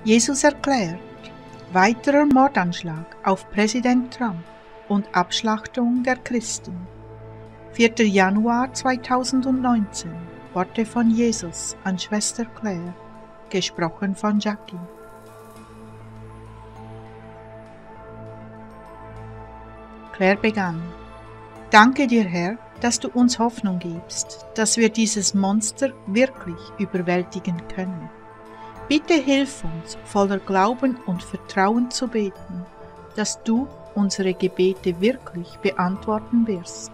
Jesus erklärt, weiterer Mordanschlag auf Präsident Trump und Abschlachtung der Christen. 4. Januar 2019. Worte von Jesus an Schwester Claire, gesprochen von Jackie. Claire begann: Danke dir, Herr, dass du uns Hoffnung gibst, dass wir dieses Monster wirklich überwältigen können. Bitte hilf uns, voller Glauben und Vertrauen zu beten, dass du unsere Gebete wirklich beantworten wirst.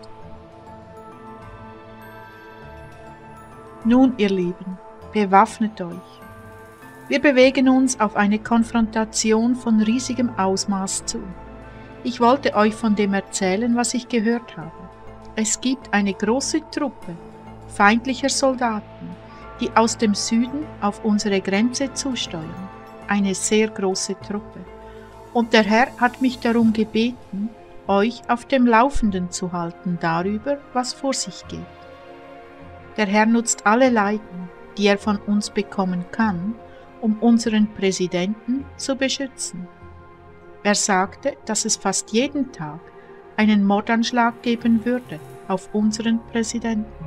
Nun, ihr Lieben, bewaffnet euch. Wir bewegen uns auf eine Konfrontation von riesigem Ausmaß zu. Ich wollte euch von dem erzählen, was ich gehört habe. Es gibt eine große Truppe feindlicher Soldaten, die aus dem Süden auf unsere Grenze zusteuern. Eine sehr große Truppe. Und der Herr hat mich darum gebeten, euch auf dem Laufenden zu halten darüber, was vor sich geht. Der Herr nutzt alle Leiden, die er von uns bekommen kann, um unseren Präsidenten zu beschützen. Er sagte, dass es fast jeden Tag einen Mordanschlag geben würde auf unseren Präsidenten.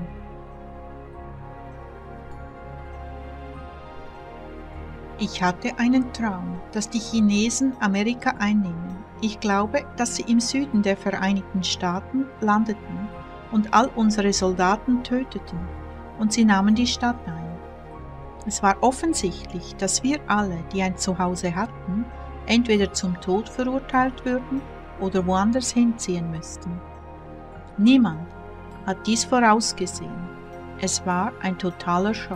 Ich hatte einen Traum, dass die Chinesen Amerika einnehmen. Ich glaube, dass sie im Süden der Vereinigten Staaten landeten und all unsere Soldaten töteten, und sie nahmen die Stadt ein. Es war offensichtlich, dass wir alle, die ein Zuhause hatten, entweder zum Tod verurteilt würden oder woanders hinziehen müssten. Niemand hat dies vorausgesehen. Es war ein totaler Schock.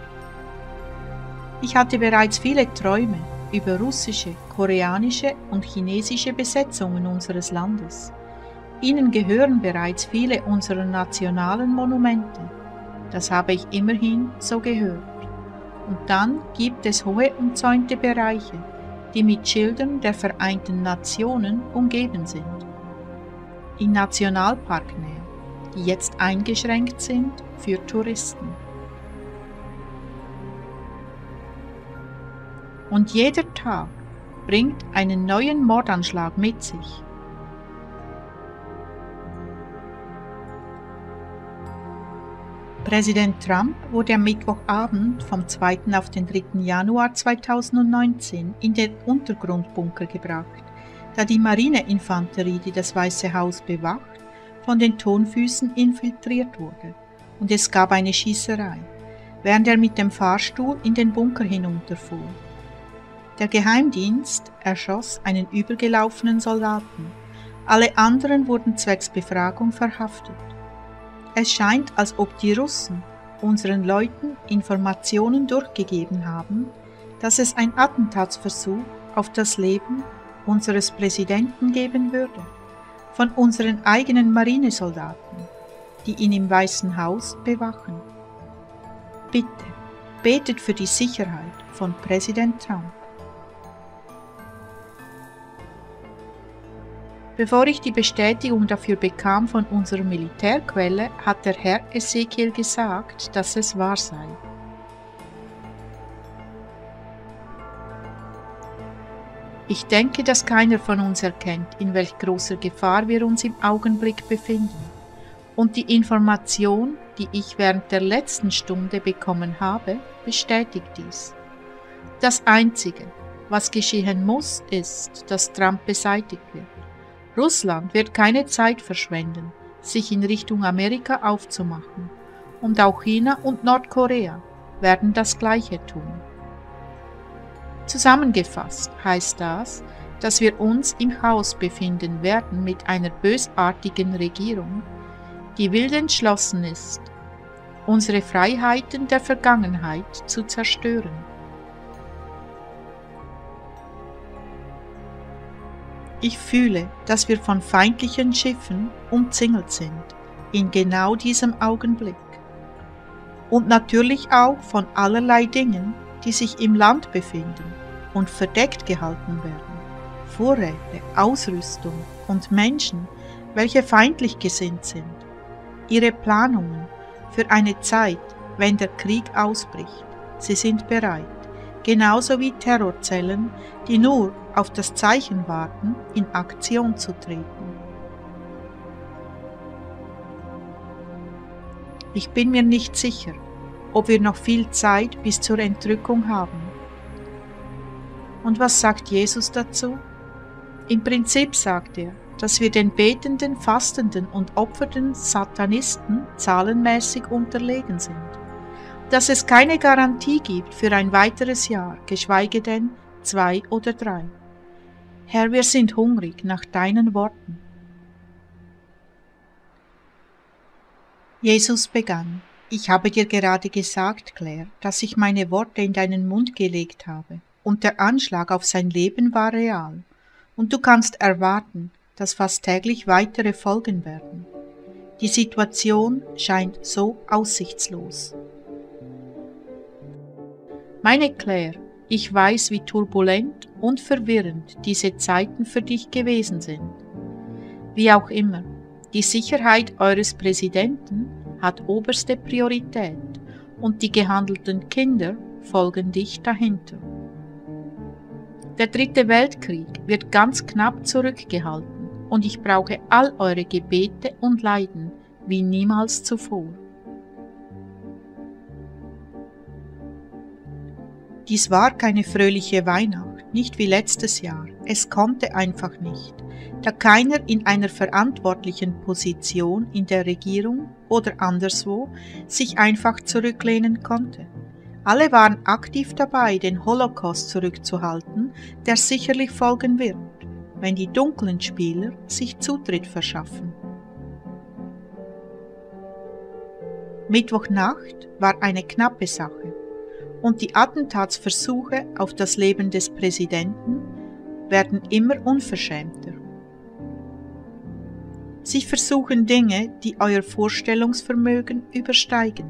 Ich hatte bereits viele Träume über russische, koreanische und chinesische Besetzungen unseres Landes. Ihnen gehören bereits viele unserer nationalen Monumente. Das habe ich immerhin so gehört. Und dann gibt es hohe umzäunte Bereiche, die mit Schildern der Vereinten Nationen umgeben sind. In Nationalparknähe, die jetzt eingeschränkt sind für Touristen. Und jeder Tag bringt einen neuen Mordanschlag mit sich. Präsident Trump wurde am Mittwochabend vom 2. auf den 3. Januar 2019 in den Untergrundbunker gebracht, da die Marineinfanterie, die das Weiße Haus bewacht, von den Tonfüßen infiltriert wurde, und es gab eine Schießerei, während er mit dem Fahrstuhl in den Bunker hinunterfuhr. Der Geheimdienst erschoss einen übergelaufenen Soldaten, alle anderen wurden zwecks Befragung verhaftet. Es scheint, als ob die Russen unseren Leuten Informationen durchgegeben haben, dass es ein Attentatsversuch auf das Leben unseres Präsidenten geben würde, von unseren eigenen Marinesoldaten, die ihn im Weißen Haus bewachen. Bitte, betet für die Sicherheit von Präsident Trump. Bevor ich die Bestätigung dafür bekam von unserer Militärquelle, hat der Herr Ezekiel gesagt, dass es wahr sei. Ich denke, dass keiner von uns erkennt, in welch großer Gefahr wir uns im Augenblick befinden. Und die Information, die ich während der letzten Stunde bekommen habe, bestätigt dies. Das Einzige, was geschehen muss, ist, dass Trump beseitigt wird. Russland wird keine Zeit verschwenden, sich in Richtung Amerika aufzumachen, und auch China und Nordkorea werden das Gleiche tun. Zusammengefasst heißt das, dass wir uns im Chaos befinden werden mit einer bösartigen Regierung, die wild entschlossen ist, unsere Freiheiten der Vergangenheit zu zerstören. Ich fühle, dass wir von feindlichen Schiffen umzingelt sind, in genau diesem Augenblick. Und natürlich auch von allerlei Dingen, die sich im Land befinden und verdeckt gehalten werden. Vorräte, Ausrüstung und Menschen, welche feindlich gesinnt sind. Ihre Planungen für eine Zeit, wenn der Krieg ausbricht. Sie sind bereit, genauso wie Terrorzellen, die nur auf das Zeichen warten, in Aktion zu treten. Ich bin mir nicht sicher, ob wir noch viel Zeit bis zur Entrückung haben. Und was sagt Jesus dazu? Im Prinzip sagt er, dass wir den betenden, fastenden und opfernden Satanisten zahlenmäßig unterlegen sind, dass es keine Garantie gibt für ein weiteres Jahr, geschweige denn 2 oder 3. Herr, wir sind hungrig nach deinen Worten. Jesus begann: Ich habe dir gerade gesagt, Claire, dass ich meine Worte in deinen Mund gelegt habe, und der Anschlag auf sein Leben war real, und du kannst erwarten, dass fast täglich weitere folgen werden. Die Situation scheint so aussichtslos. Meine Claire, ich weiß, wie turbulent und verwirrend diese Zeiten für dich gewesen sind. Wie auch immer, die Sicherheit eures Präsidenten hat oberste Priorität und die gehandelten Kinder folgen dicht dahinter. Der 3. Weltkrieg wird ganz knapp zurückgehalten und ich brauche all eure Gebete und Leiden wie niemals zuvor. Dies war keine fröhliche Weihnacht, nicht wie letztes Jahr. Es konnte einfach nicht, da keiner in einer verantwortlichen Position in der Regierung oder anderswo sich einfach zurücklehnen konnte. Alle waren aktiv dabei, den Holocaust zurückzuhalten, der sicherlich folgen wird, wenn die dunklen Spieler sich Zutritt verschaffen. Mittwochnacht war eine knappe Sache und die Attentatsversuche auf das Leben des Präsidenten werden immer unverschämter. Sie versuchen Dinge, die euer Vorstellungsvermögen übersteigen.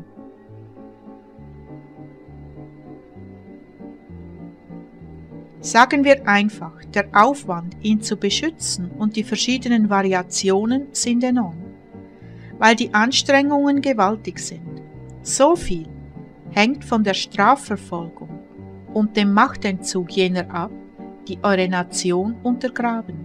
Sagen wir einfach, der Aufwand, ihn zu beschützen und die verschiedenen Variationen sind enorm, weil die Anstrengungen gewaltig sind. So viel hängt von der Strafverfolgung und dem Machtentzug jener ab, die eure Nation untergraben.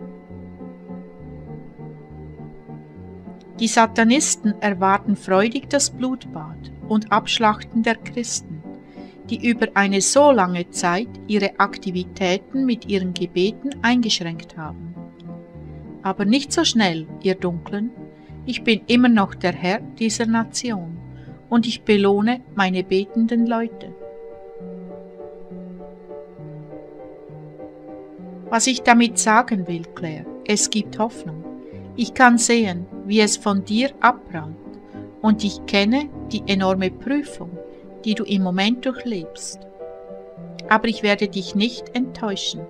Die Satanisten erwarten freudig das Blutbad und Abschlachten der Christen, die über eine so lange Zeit ihre Aktivitäten mit ihren Gebeten eingeschränkt haben. Aber nicht so schnell, ihr Dunklen, ich bin immer noch der Herr dieser Nation und ich belohne meine betenden Leute. Was ich damit sagen will, Claire, es gibt Hoffnung. Ich kann sehen, wie es von dir abprallt und ich kenne die enorme Prüfung, die du im Moment durchlebst. Aber ich werde dich nicht enttäuschen.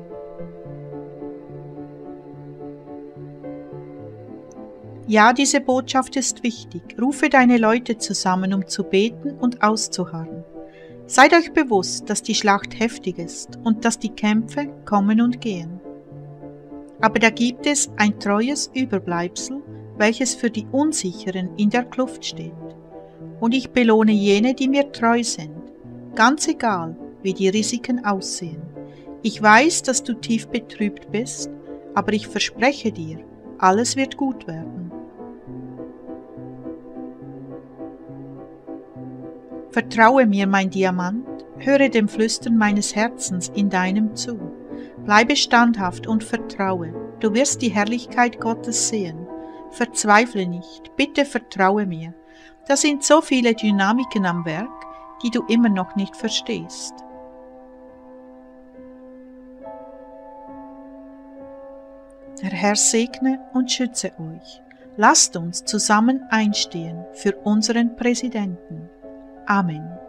Ja, diese Botschaft ist wichtig. Rufe deine Leute zusammen, um zu beten und auszuharren. Seid euch bewusst, dass die Schlacht heftig ist und dass die Kämpfe kommen und gehen. Aber da gibt es ein treues Überbleibsel, welches für die Unsicheren in der Kluft steht. Und ich belohne jene, die mir treu sind, ganz egal, wie die Risiken aussehen. Ich weiß, dass du tief betrübt bist, aber ich verspreche dir, alles wird gut werden. Vertraue mir, mein Diamant, höre dem Flüstern meines Herzens in deinem zu. Bleibe standhaft und vertraue, du wirst die Herrlichkeit Gottes sehen. Verzweifle nicht, bitte vertraue mir. Da sind so viele Dynamiken am Werk, die du immer noch nicht verstehst. Der Herr segne und schütze euch. Lasst uns zusammen einstehen für unseren Präsidenten. Amen.